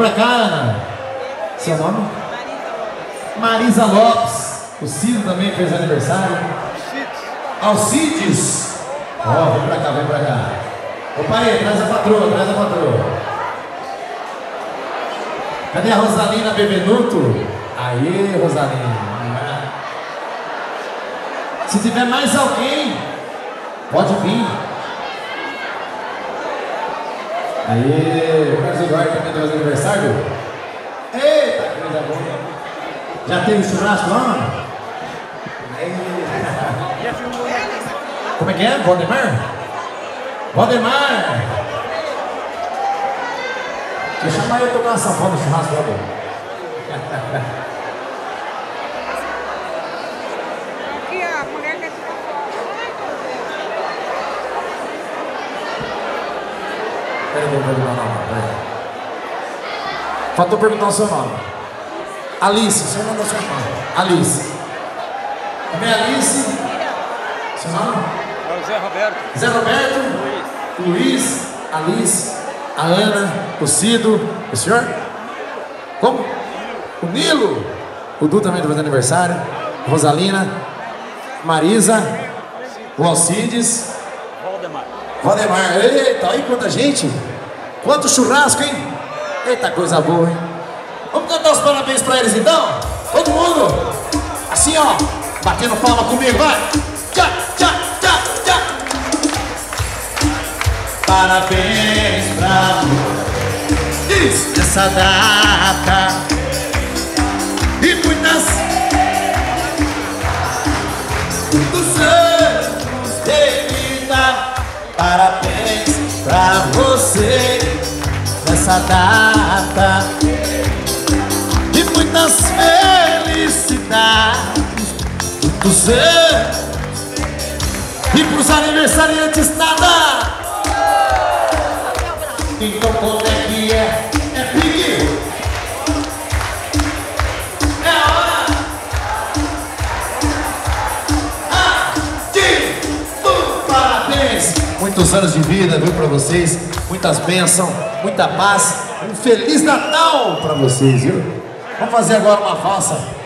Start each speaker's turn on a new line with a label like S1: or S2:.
S1: pra cá, Ana. Seu nome? Marisa Lopes. O Cido também fez aniversário. Alcides. Ó, vem pra cá, vem pra cá. Ô pai, traz a patroa, traz a patroa. Cadê a Rosalina Bebenuto? Aê, Rosalina. Se tiver mais alguém, pode vir. Aê, o Carlos Eduardo também faz aniversário. Eita, coisa boa. Já teve churrasco lá? Como é que é? Valdemar? Valdemar! Deixa eu chamar eu tocar uma sanfona no churrasco lá, pô.
S2: Aqui, ó, a mulher quer tirar foto.
S1: Peraí, vou perguntar o nome, peraí. Faltou perguntar o seu nome. Alice, seu nome da sua irmã. Alice. Também Alice. Seu nome?
S3: É o Zé Roberto.
S1: Zé Roberto. Luiz. Alice. A Ana. O Cido. O senhor? Como? O Nilo. O Du também faz aniversário. Rosalina. Marisa. O Alcides.
S3: Valdemar.
S1: Valdemar. Eita, olha aí quanta gente. Quanto churrasco, hein? Eita, coisa boa, hein? Vamos cantar os parabéns pra eles então? Todo mundo? Assim, ó. Batendo palma comigo, vai. Tchá, tchá, tchá, tchá. Parabéns pra vocês nessa data. E muitos anos de vida. Parabéns pra você nessa data. E muitas felicidades. Muitos anos. E pros aniversariantes nada. Então como é que é? É pique. É a hora. Parabéns. Muitos anos de vida, viu, pra vocês. Muitas bênçãos, muita paz. Um Feliz Natal pra vocês, viu? Vamos fazer agora uma valsa.